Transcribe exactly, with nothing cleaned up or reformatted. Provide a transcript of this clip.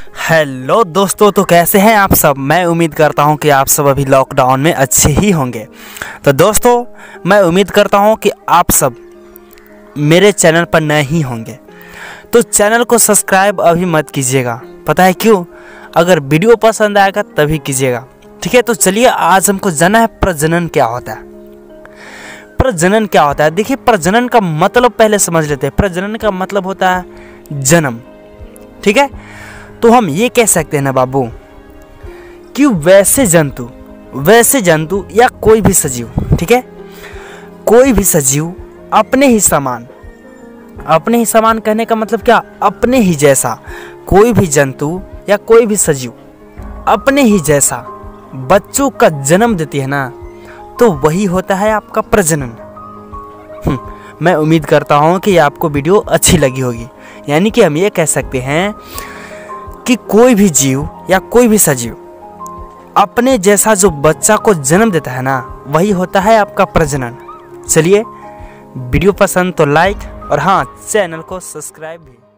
Hello दोस्तों, तो कैसे हैं आप सब। मैं उम्मीद करता हूं कि आप सब अभी लॉकडाउन में अच्छे ही होंगे। तो दोस्तों, मैं उम्मीद करता हूं कि आप सब मेरे चैनल पर नए ही होंगे, तो चैनल को सब्सक्राइब अभी मत कीजिएगा। पता है क्यों? अगर वीडियो पसंद आएगा तभी कीजिएगा, ठीक है। तो चलिए, आज हमको जानना है प्रजनन क्या होता है। प्रजनन क्या होता है? देखिए, प्रजनन का मतलब पहले समझ लेते हैं। प्रजनन का मतलब होता है जन्म, ठीक है। तो हम ये कह सकते हैं ना बाबू कि वैसे जंतु वैसे जंतु या कोई भी सजीव, ठीक है, कोई भी सजीव अपने ही समान, अपने ही समान कहने का मतलब क्या? अपने ही जैसा कोई भी जंतु या कोई भी सजीव अपने ही जैसा बच्चों का जन्म देती है ना, तो वही होता है आपका प्रजनन। मैं उम्मीद करता हूँ कि आपको वीडियो अच्छी लगी होगी। यानी कि हम ये कह सकते हैं कि कोई भी जीव या कोई भी सजीव अपने जैसा जो बच्चा को जन्म देता है ना, वही होता है आपका प्रजनन। चलिए, वीडियो पसंद तो लाइक और हाँ, चैनल को सब्सक्राइब भी।